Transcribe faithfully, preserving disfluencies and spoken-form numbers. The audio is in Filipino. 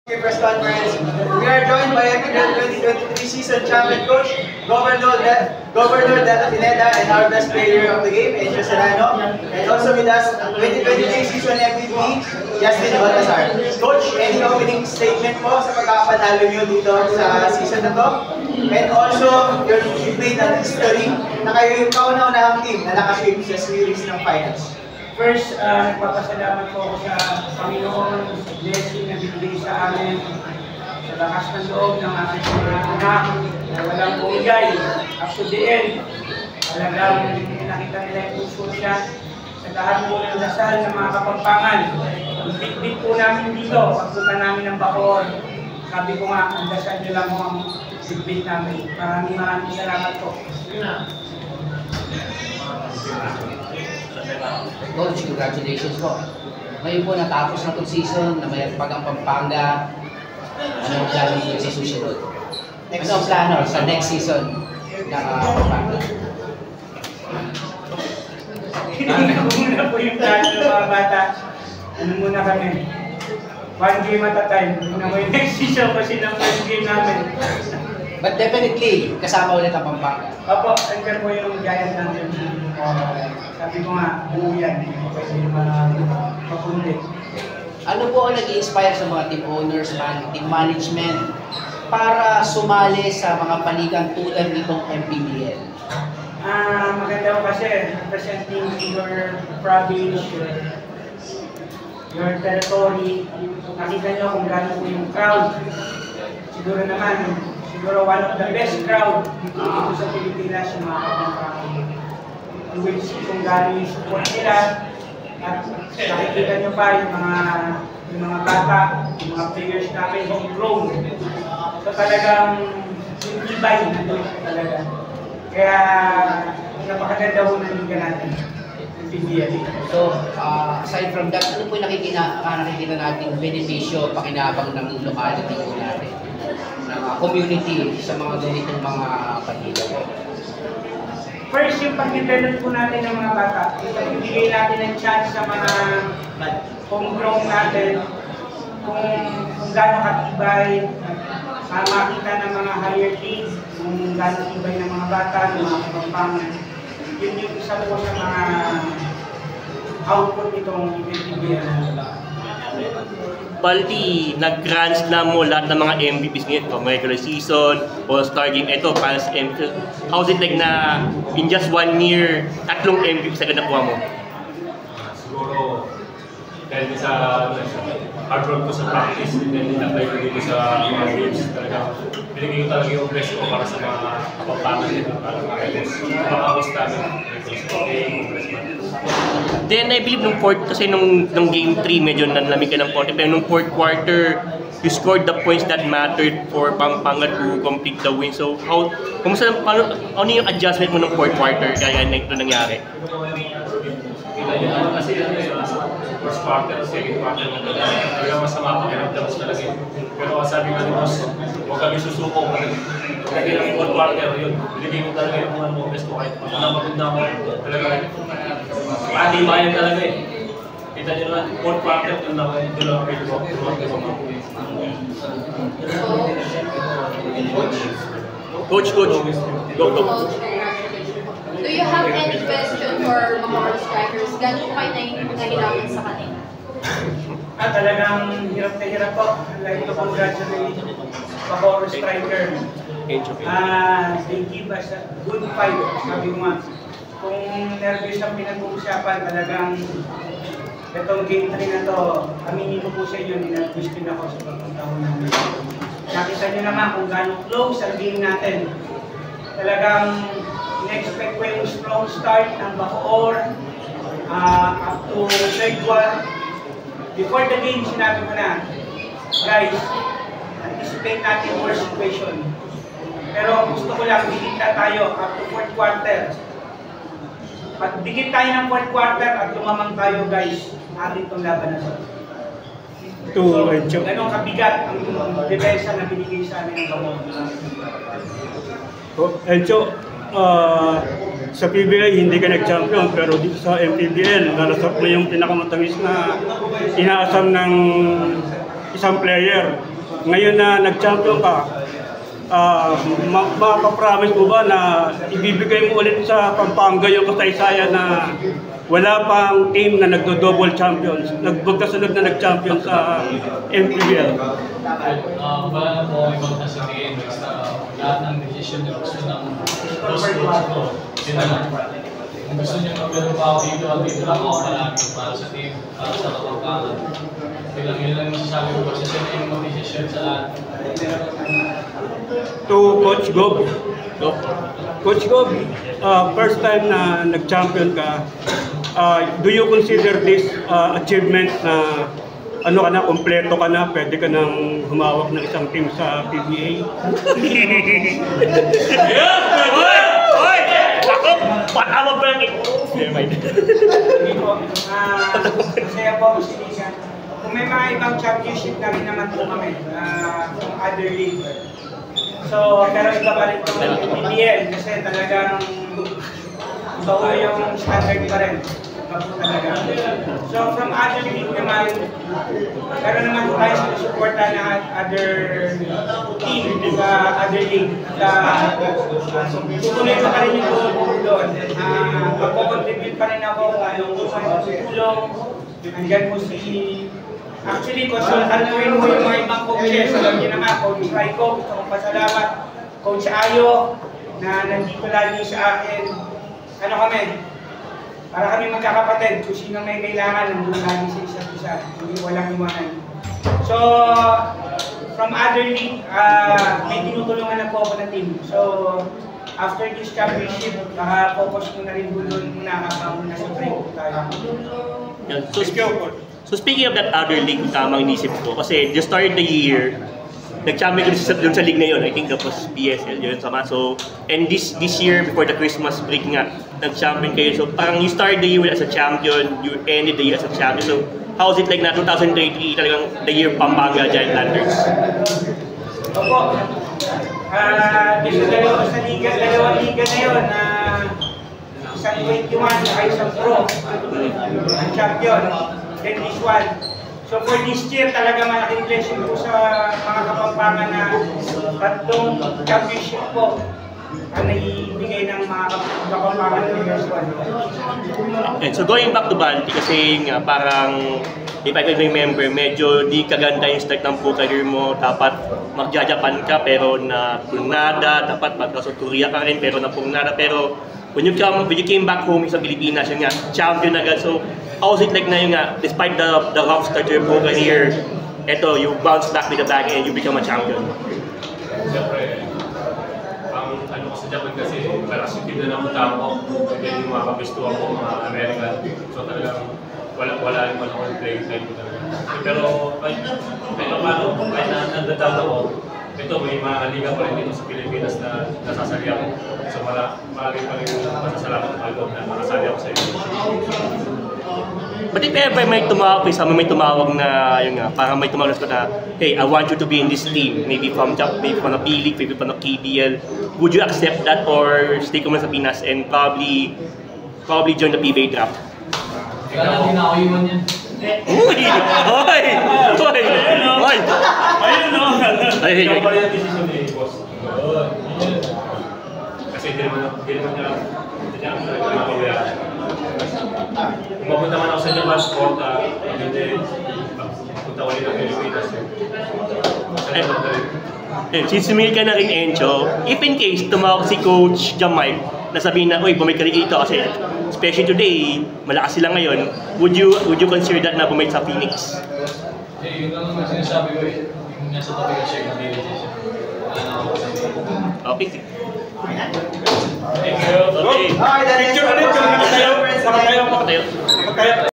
Press conference. We are joined by F P L twenty twenty-three season champion coach, Governor De Governor Dato Pineda, and our best player of the game, Angel Serrano. And also with us, twenty twenty-three season M V P, Justin Baltasar. Coach, any opening statement po sa pagkakapanalo nyo dito sa season na to? And also, you made an history na kayo yung kauna-unahang team na nakashape sa series ng finals. First, uh, nagpapasalamat po ako sa Panginoon sa blessing na binigay sa amin, sa lakas ng loob ng aking mga anak na walang bumigay up to the end. Talagang nakita nila yung puso siya sa lahat po ng dasal ng mga kapagpangan. Bit-bit po namin dito, pagpunta namin ng Bacoor. Sabi ko nga, ang dasal nila mo ang bit-bit namin. Maraming maraming salamat po. Coach, congratulations po. Ngayon po natapos na itong season na may pagang Pampanga. Ano ang plano nyo sa susunod? Ano ang plano sa next season na Pampanga? Hindi ko muna po yung plano ng mga bata. Ano muna kami? One game at a time. Muna mo yung next season kasi ng first game namin. But definitely, kasama ulit ang Pampanga. Opo, andyan po yung giant natin. Sabi ko nga, buo yan. Pwede naman mapundi. Ano po ang nag-i-inspire sa mga team owners, man, team management para sumali sa mga panigang tulad nitong M P B L? Ah, maganda ko kasi representing your province, your, your territory. Nakita nyo kung gano'n po yung crowd. Siguro naman, siguro one of the best crowd dito sa Pilipinas yung mga kapag you will see kung gano'n yung support nila at nakikita nyo pa yung mga yung mga bata, yung mga players namin homegrown. So talagang yung ibay na doon talaga. Kaya napakaganda po ng liga natin, yung P B L. So, uh, aside from that, ano po yung nakikita, uh, nakikita natin benepisyo, pakinabang ng locality po natin, ng uh, community sa mga ganitong mga paniga? First, yung pag-develop po natin ng mga bata, ibigay natin ng chance sa mga homegrown natin kung, kung gano'ng katibay, uh, makita ng mga higher kids, kung gano'ng tibay ng mga bata, ng mga kapampangan. Yun yung isa po sa mga output nitong M V P. Balti, nag-grand slam mo lahat ng mga M V Ps ngayon, regular season, all-star game, ito, para sa M V P. How's it like na in just one year, tatlong M V Ps agad nakuha mo? Siguro, dahil sa hard work ko sa practice, and then in-apply ko dito sa mga games, talaga, binigay ko talaga yung best ko para sa mga kapagpangan nito, para makakos namin. Then I believe nung fourth, kasi nung, nung game three medyo nanlamig ka ng konti, pero nung fourth quarter, you scored the points that mattered for Pampanga to complete the win. So how, kumusta, ano, ano yung adjustment mo nung fourth quarter kaya na ito nangyari? Kita nyo naman kasi ano yung first quarter, second quarter na talaga. Talaga masama pa kinagdamas talaga. Pero sabi nga ni boss, huwag kami susuko. Lagi ng fourth quarter, yun. Binigay ko talaga yung mga mo best ko kahit napagod na ako. Talaga, pati bayan talaga eh. Kita nyo naman, fourth quarter, doon ako yung doon ako yung Coach, coach, go, go. Do you have any question for mga strikers? Gano'n po kayo nahihirapan sa kanila? Ah, talagang hirap na hirap po. I'd like to congratulate Bacoor striker. Ah, they give us a good fight. Sabi mo nga, kung nervous ang pinag-uusapan, talagang itong game three na to, aminin ko po sa inyo, ninervous din ako sa pagpuntaon namin. Nakita nyo naman kung gano'ng close ang game natin. Talagang in-expect ko yung strong start ng Bacoor uh, up to third one. Before the game, sinabi ko na, guys, anticipate natin worst situation. Pero gusto ko lang, dikit na tayo up to fourth quarter. Pag dikit tayo ng fourth quarter at lumamang tayo, guys, natin itong laban na sa. So, ganun kabigat ang depensa na binigay sa amin ng Bacoor. Encho, uh, sa P B I hindi ka nag-champion, pero dito sa M P B L, nalasap mo yung pinakamatamis na inaasam ng isang player. Ngayon na nag-champion ka, uh, ma- makapromise mo ba na ibibigay mo ulit sa Pampanga yung kasaysayan na wala pang team na nagdo-double champions, nagpagkasunod na nag-champion sa M P B L? Uh, wala na po ibang sasabihin. Basta lahat ng decision niyo gusto ng boss coach ko. Yun na lang. Kung gusto niyo magkaroon pa ako dito, dito lang ako palagi para sa team, para sa Kapampangan. Yun lang, yun lang yung masasabi ko. Kasi siya na yung decision sa lahat. To Coach Gob. Coach Gob, uh, first time na nag-champion ka, uh, do you consider this uh, achievement na ano ka na, kompleto ka na, pwede ka nang humawak ng isang team sa P B A? Hoy! Hoy! Ako! Patama ba yung never mind. Hindi po. Ah, masaya po ako sinisan. Kung may mga ibang championship na rin naman po kami uh, from other league. So, pero iba pa rin po ng P B L kasi talagang iba po yung standard pa rin. Iba po talaga. So, from other league naman, meron naman po tayo sinusuporta na other team sa other league. At tutuloy pa rin yung tulong doon. Uh, Magpo-contribute pa rin ako anong tulong. Andyan po si... Actually, consultant ko rin mo yung mga ibang coaches. Alam niyo naman, Coach Raiko, gusto kong pasalamat. Coach Ayo, na nandito lagi sa akin. Ano kami? Para kami magkakapatid. Kung sino may kailangan, nandun lagi sa isa't isa. Hindi walang iwanan. So, from other league, uh, may tinutulungan na po ako na team. So, after this championship, baka focus ko na rin po doon muna kapag nasa break tayo. Yeah, so, so speaking of that other league, tamang inisip ko, kasi just started the year, nag-champion ko sa, dun sa league na yun, I think that was P S L, yun sama. So, and this this year, before the Christmas break nga, nag-champion kayo. So, parang you started the year as a champion, you ended the year as a champion. So, how is it like na twenty twenty-three, talagang the year Pampanga Giant Lanterns? Opo. Ah, uh, sa dalawa sa liga, dalawang liga na yun, na uh, isang twenty-one ay isang pro, ang champion. Then this one. So for this year, talaga malaking blessing po sa mga Kapampangan na tatlong championship po ang naibigay ng mga Kapampangan players. And so going back to Banti, kasi nga parang if I can remember, medyo di kaganda yung start ng po career mo. Dapat magja-Japan ka pero na punada, dapat magka-South Korea ka rin pero na punada. Pero when you, come, when you came back home sa Pilipinas, yun nga, champion agad. So how was it like na yun nga, despite the, the rough start to your pro career, eto, you bounce back with the bag and you become a champion? Siyempre, ang ano ko sa Japan kasi, parasitin na napunta ako. Then yung mga kapistuhan ko, mga American. So talagang wala wala yung ano ko yung playing time ko talaga. Pero kahit kahit paano, kahit na nandadal ako, ito may mga liga pa rin dito sa Pilipinas na nasasali ako. So mara, marami pa rin masasalamat ng album na makasali ako sa iyo. But if ever may tumawag, may may tumawag na, yun nga, parang may tumawag na, hey, I want you to be in this team, maybe from maybe from the P League, maybe from the K B L, would you accept that or stay ko sa Pinas and probably probably join the P B A draft? Kaya hindi na ako iwan yan. Uy! Hoy! Hoy! Hoy! Ayun no! Ay, Ikaw pa rin ang decision ni boss. Kasi hindi naman hindi naman niya hindi niya nakakabayaan. Kung mapunta man ako sa Japan, sport, hindi punta ko rin ng Pilipinas. Eh, sisumil ka na rin, Encho. If in case tumawag si Coach Jamay, nasabihin na, uy, bumalik ka rin dito kasi especially today, malakas sila ngayon, would you would you consider that na bumalik sa Phoenix? Eh, yun lang naman sinasabi ko eh. Yung nasa tabi ka siya, yung decision. Okay. Thank you. Okay. Okay, the next Picture ulit yung nakatayo. Nakatayo. Nakatayo. Nakatayo.